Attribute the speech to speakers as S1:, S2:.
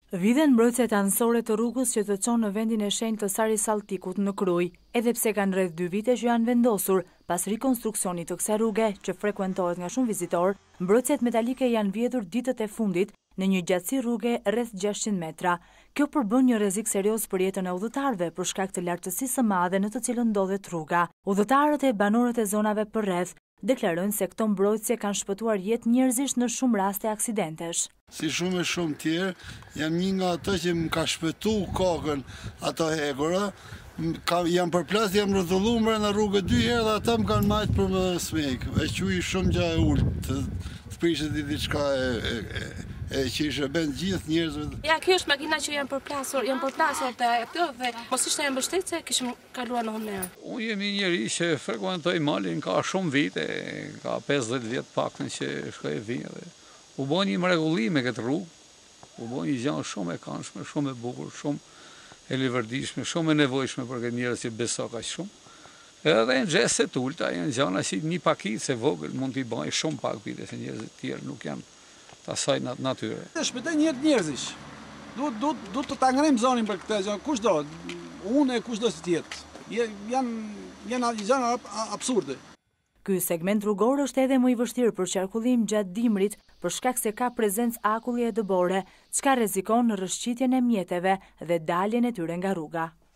S1: Vidhen mbrojtësit anësore të rrugës që të çon në vendin e shenjtë të Sari Salltikut në Krujë, edhe pse kanë rreth 2 vite që janë vendosur pas rikonstruksionit të kësaj rruge që frekuentohet nga shumë vizitorë, mbrojtësit metalike janë vjedhur ditët e fundit në një gjatësi rruge rreth 600 metra. Kjo përbën një rrezik serioz për jetën e udhëtarëve për shkak të lartësisë së madhe në të cilën ndodhet rruga. Udhëtarët e banorët e zonave përreth deklarojnë se këto mbrojtëse kanë shpëtuar jetë njerëzish në shumë raste aksidentesh.
S2: Si shumë tjerë, jam një nga ato që më ka shpëtu kokën ato hekura, jam përplas, jam rrëdhulluar në rrugë 2 herë dhe ata më kanë marrë për më smekë. E quj shumë gjë e ulët, të prishet i diçka që ishe bën gjithë njerëzve.
S3: Ja, kjo është makina që janë përplasur të ato dhe mos ishte e mbështetë se kishim kaluar në huner.
S4: Unë jemi njëri që frekuentoj malin ka shumë vite, ka 50 vjet paktën që shkoj vinë dhe u bën një mrekullim me këtë rrugë, u bën një gjë shumë e këndshme, shumë e bukur, shumë e livërdishme, shumë e nevojshme për këtë njerëz që beso kaq shumë. Edhe në gjeste të ulta, janë gjëra si një pakicë e vogël mund t'i bëjë shumë pak vite se njerëzit të tjerë nuk janë të asaj natyre.
S5: Shpëtoj jetë njerëzish. Duhet të ta ngrejmë zonin për këtë gjë, kushdo, unë e kushdo si tjetë. Janë gjëra absurde.
S1: Ky segment rrugor është edhe më i vështirë për qarkullim gjatë dimrit për shkak se ka prezencë akulli e dëbore, çka rrezikon rrëshqitjen e mjeteve dhe daljen e tyre nga rruga.